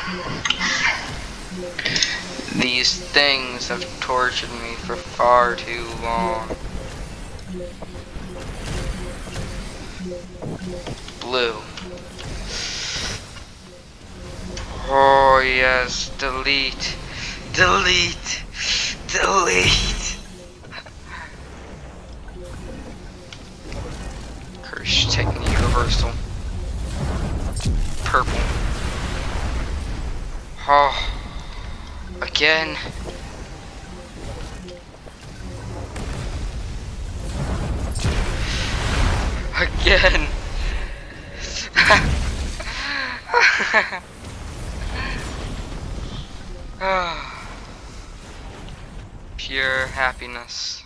These things have tortured me for far too long. Blue. Oh yes, delete. Delete. Delete. Curse taking universal. Purple. Oh. Again. Again. Pure happiness.